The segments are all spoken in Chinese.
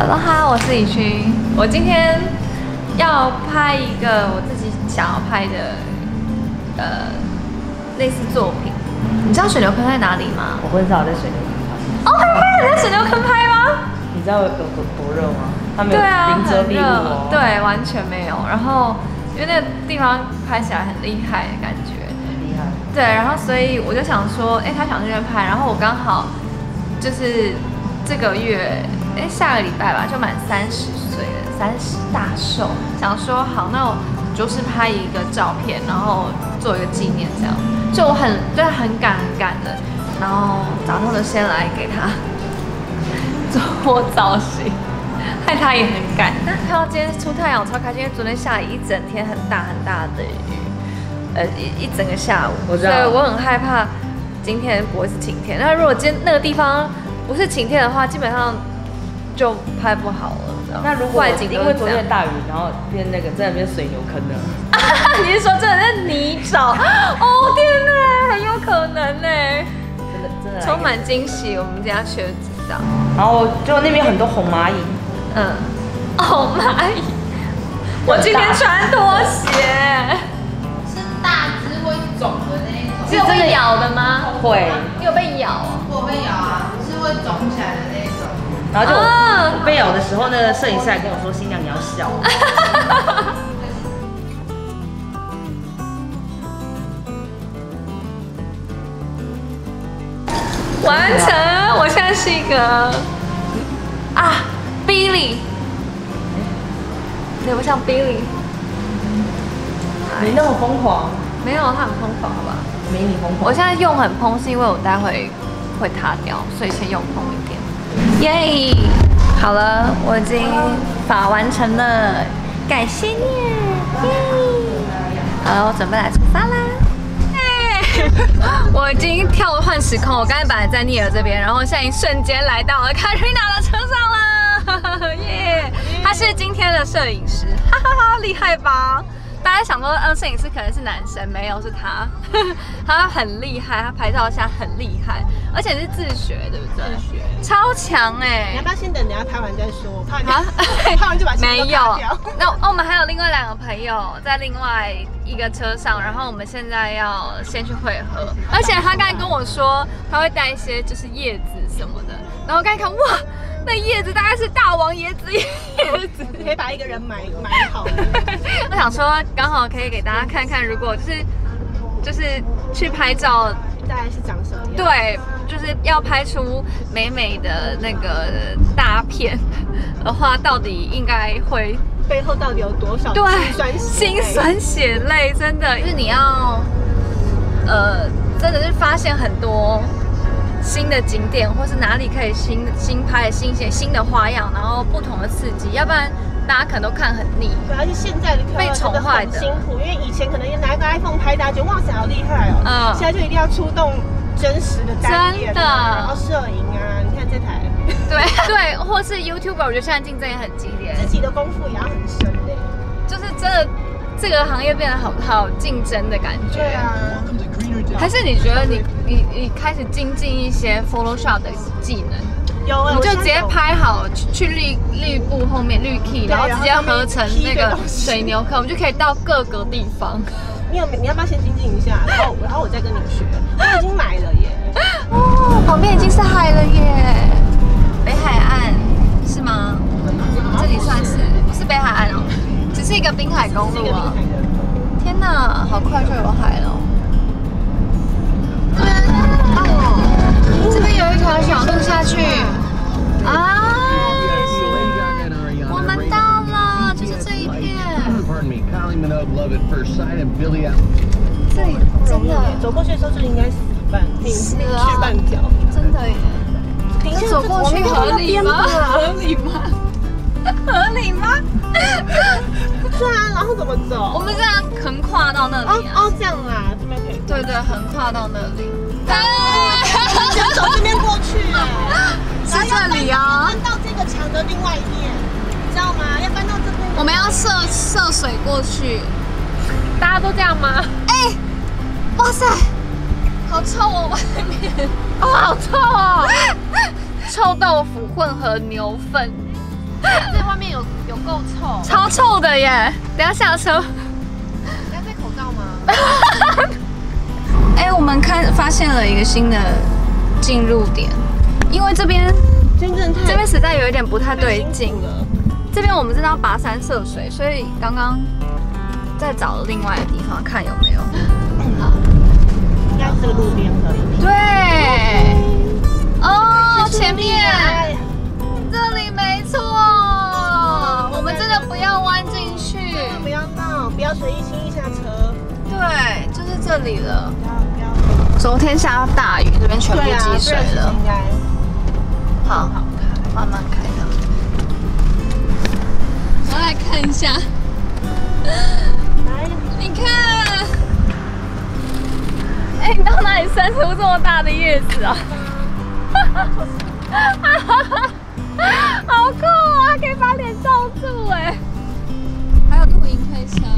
Hello 哈，我是以群。我今天要拍一个我自己想要拍的类似作品。你知道水牛坑在哪里吗？ 我很少在水牛坑拍。 哦，你在水牛坑拍吗？ 你知道有多热吗？它没有对啊， 零遮蔽物哦。 对，完全没有。然后因为那个地方拍起来很厉害的感觉。 很厉害。 对，然后所以我就想说，他想这边拍，然后我刚好就是这个月。下个礼拜吧，就满30岁了，30大寿。想说好，那我就是拍一个照片，然后做一个纪念，这样。就我很赶的，然后早上就先来给他做造型，害他也很赶。但看到今天出太阳，我超开心，因为昨天下了一整天很大的雨，一整个下午，所以我很害怕今天不会是晴天。那如果今天那个地方不是晴天的话，基本上就拍不好了。 那如果因为昨天的大雨，然后变那个在那边水牛坑呢？ 你是说真的是泥沼？哦天哪，很有可能呢。真的充满惊喜，我们等下去就知道。 然后就那边有很多红蚂蚁。 红蚂蚁。我今天穿拖鞋。 是大只会肿的那一种。 是有被咬的吗？ 会。 你有被咬啊？ 我被咬啊，是会肿起来的那一种。 然后就我被咬的时候，那个摄影师还跟我说：“新娘你要笑。” 完成！我现在是一个Billy， 有没有像 Billy？ 你那么疯狂？ 没有，他很疯狂，好吧？ 没你疯狂。 我现在用很蓬，是因为我待会会塌掉，所以先用蓬一点。耶！好了，我已经发完成了，感谢你！耶！好了，我准备来出发啦！我已经跳换时空，我刚才本来在尼尔这边，然后现在瞬间来到了 Katrina 的车上了，耶！他是今天的摄影师，哈哈哈，厉害吧？大家想说，摄影师可能是男生，没有，是他，他很厉害，他拍照下很厉害，而且是自学，对不对？自学，超强哎！ 你要不要先等下拍完再说？拍完就把没有。那我们还有另外2个朋友在另外一个车上，然后我们现在要先去汇合，而且他刚才跟我说他会带一些就是叶子什么的，然后刚才看哇。那叶子大概是大王椰子叶子， 可以把一个人埋好。 我想说，刚好可以给大家看看，如果就是去拍照， 大概是长什么样？ 对，就是要拍出美美的那个大片的话，到底应该会背后到底有多少辛酸血泪？真的，就是你要真的是发现很多。新的景点，或是哪里可以新拍新的花样，然后不同的刺激，要不然大家可能都看很腻。 对，而且现在的被宠坏的辛苦，因为以前可能拿个 iPhone 拍，大家觉得哇塞好厉害哦。现在就一定要出动真实的单眼，然后摄影啊，你看这台。 对，或是 YouTuber， 我觉得现在竞争也很激烈， 自己的功夫也要很深的。 就是真的，这个行业变得好竞争的感觉。 对啊。 还是你觉得你开始精进一些 Photoshop 的技能？ 有， 你就直接拍好去绿布后面绿 key， 然后直接合成那个水牛坑，我们就可以到各个地方。 你要不要先精进一下？然后我再跟你学。我已经买了耶。 哦，旁边已经是海了耶。北海岸是吗？这里算是不是北海岸哦？只是一个滨海公路啊。天哪，好快就有海了。这边有一条小路下去啊！我们到了，就是这一片。这里真的走过去的时候就应该死半条， 真的耶！走过去合理吗？合理吗？ 是啊，然后怎么走？ 我们这样横跨到那里啊！ 这样啦，这边可以。 对，横跨到那里。 想走这边过去， 是这里啊！ 搬到这个墙的另外一面，你知道吗？要搬到这边。 我们要涉水过去。大家都这样吗？哇塞，好臭哦，外面哦，好臭哦，臭豆腐混合牛粪。 这外面有够臭， 超臭的耶！等下下车。 要戴口罩吗？ 哎，我们发现了一个新的进入点，因为这边实在有一点不太对劲。这边我们真的要跋山涉水，所以刚刚在找另外的地方看有没有。好， 应该是这个路边可以。 对，哦，前面这里没错，我们真的不要弯进去， 不要闹，不要随意轻易下车。 对，就是这里了。 不要。 昨天下大雨，这边全部积水了。 应该好，慢慢开的。我来看一下， 来， 你看，哎，你到哪里生出这么大的叶子啊？好酷啊！还可以把脸罩住哎，还有露营可以下。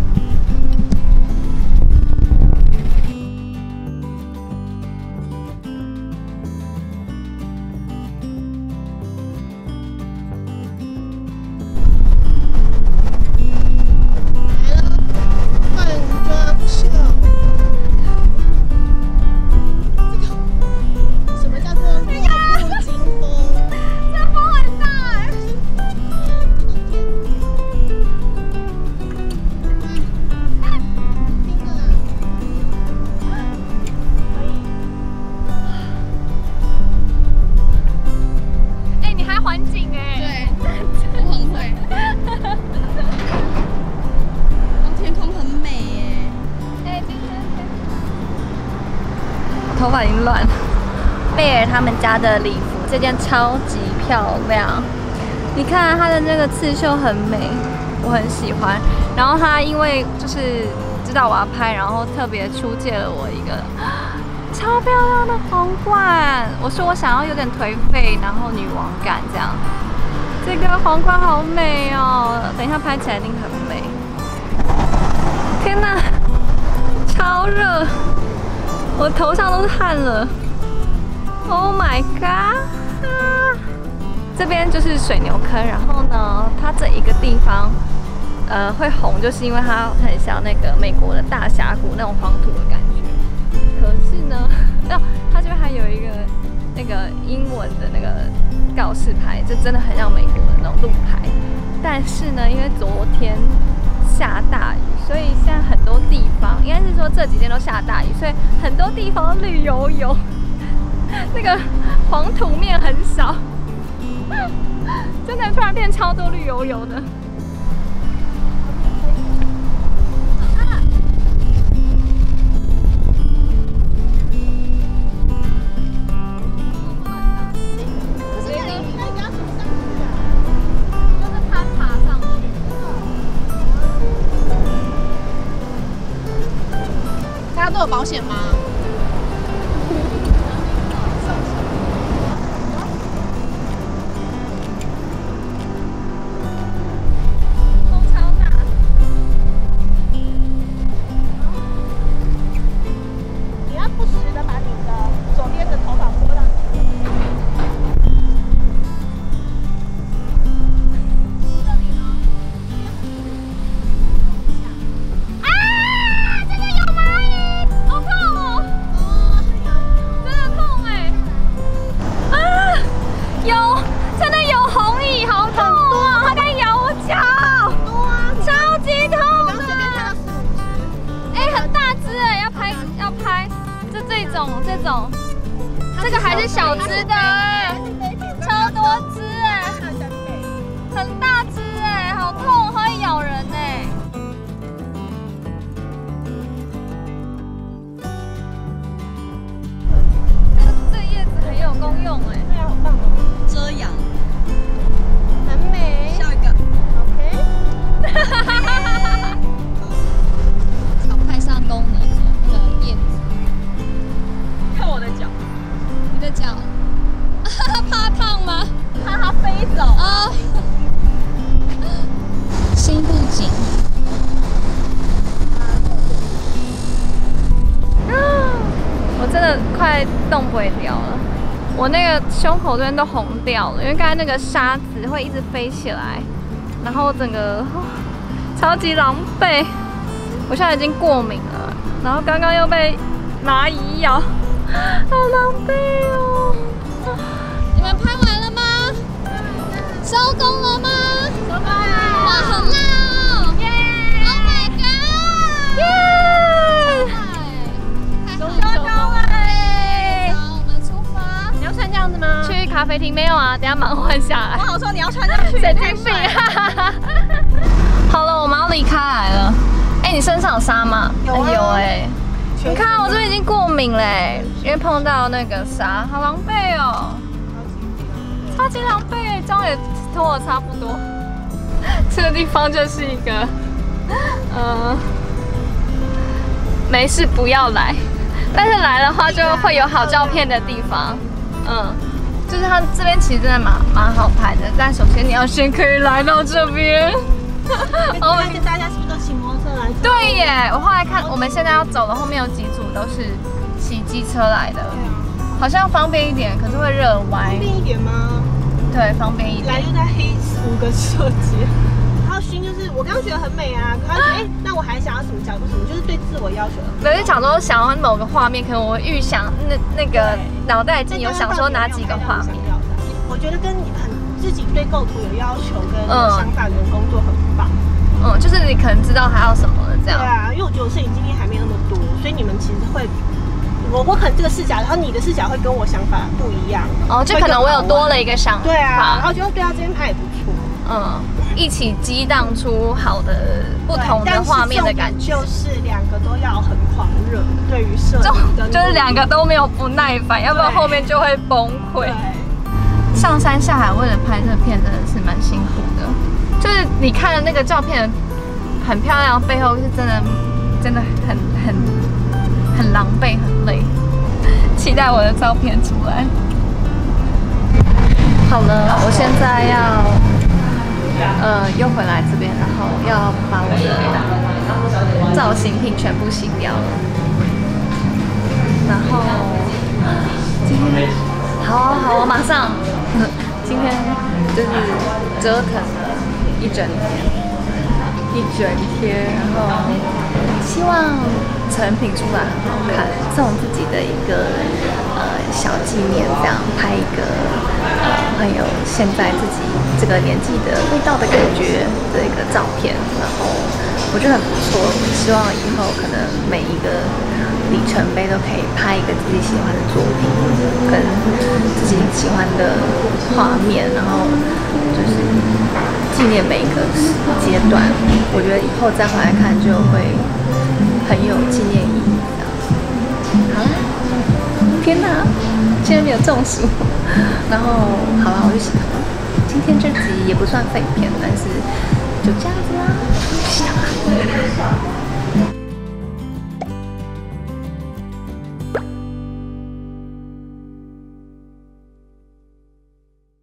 头发已经乱了。贝尔他们家的礼服这件超级漂亮，你看它的那个刺绣很美，我很喜欢。然后他因为就是知道我要拍，然后特别出借了我一个超漂亮的皇冠。我说我想要有点颓废，然后女王感这样。这个皇冠好美哦，等一下拍起来一定很美。天哪，超热！我头上都是汗了 ，Oh my god！ 这边就是水牛坑，然后呢，它这一个地方，会红，就是因为它很像那个美国的大峡谷那种黄土的感觉。可是呢，它这边还有一个那个英文的那个告示牌，这真的很像美国的那种路牌。但是呢，因为昨天下大雨，所以现在很多地方，应该是说这几天都下大雨，所以很多地方绿油油，那个黄土面很少，真的突然变超多绿油油的。 大家都有保险吗？ 风超大。 你要不时的把你的左边的头发拨到你的。 这个还是小只的哎，超多只哎，很大只哎，好痛，会咬人哎。这叶子很有功用哎， 对啊，好棒哦， 遮阳， 很美。 笑一个 ，OK。 常派上功能的叶子。 看我的脚， 你的脚，怕烫吗？ 怕它飞走啊！新布景。我真的快动不了了。 我那个胸口这边都红掉了，因为刚才那个沙子会一直飞起来，然后整个超级狼狈。我现在已经过敏了，然后刚刚又被蚂蚁咬，好狼狈哦！ 你们拍完了吗？收工了吗？收工了！哇，好辣哦！耶 ！Oh my god！ 耶！收工了！好，我们出发。 你要穿这样子吗？ 去咖啡厅没有啊？等下马上换下来。 我好说你要穿这样去， 神经病！好了，我们要离开来了。哎，你身上有沙吗？有哎。你看我这边已经过敏嘞，因为碰到那个沙，好狼狈哦。超级狼狈，妆也脱得差不多。这个地方就是一个，没事不要来，但是来的话就会有好照片的地方。就是它这边其实真的蛮好拍的，但首先你要先可以来到这边。 跟大家是不是都骑摩托车来？ 对耶，我后来看我们现在要走的后面有几组都是骑机车来的，好像方便一点，可是会热歪。 方便一点吗？ 对，方便一点。 来就在黑5个设计，还有熏就是我刚刚觉得很美啊，可是那我还想要什么角度什么，就是对自我要求。 我就想说想要某个画面，可能我预想那个脑袋已经有想说哪几个画面。 我觉得跟自己对构图有要求跟想法的人工作很棒。 就是你可能知道他要什么了这样。 对啊，因为我觉得我摄影经验还没那么多，所以你们其实会，我可能这个视角，然后你的视角会跟我想法不一样。 就可能我有多了一个想法。 对啊，然后觉得对啊，这边拍也不错。 一起激荡出好的不同的画面的感觉。 就是2个都要很狂热，对于摄影的， 就是2个都没有不耐烦，要不然后面就会崩溃。上山下海为了拍这片真的是蛮辛苦的，就是你看的那个照片很漂亮，背后是真的很狼狈，很累。期待我的照片出来。好了，我现在要又回来这边，然后要把我的造型品全部洗掉了。然后今天好，我马上。今天就是折腾了一整天，然后希望成品出来很好看，送自己的一个小纪念，这样拍一个很有现在自己这个年纪的味道的感觉的一个照片，然后我觉得很不错，希望以后可能每一个里程碑都可以拍一个自己喜欢的作品，跟自己喜欢的画面，然后就是纪念每一个阶段。我觉得以后再回来看就会很有纪念意义。好啦，天哪，竟然没有中暑。然后好了，我就洗头了。今天这集也不算废片，但是就这样子啦，洗头啦。